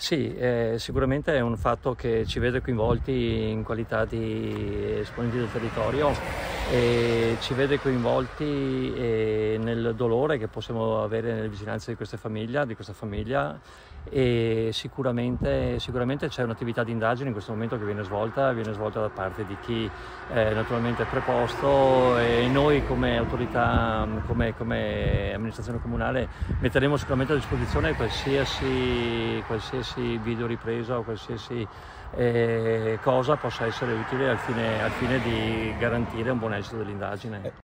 Sì, sicuramente è un fatto che ci vede coinvolti in qualità di esponenti del territorio e ci vede coinvolti nel dolore che possiamo avere nelle vicinanze di questa famiglia e sicuramente c'è un'attività di indagine in questo momento che viene svolta da parte di chi naturalmente è preposto e noi come autorità, come amministrazione comunale metteremo sicuramente a disposizione qualsiasi videoripresa o qualsiasi cosa possa essere utile al fine di garantire un buon esito dell'indagine.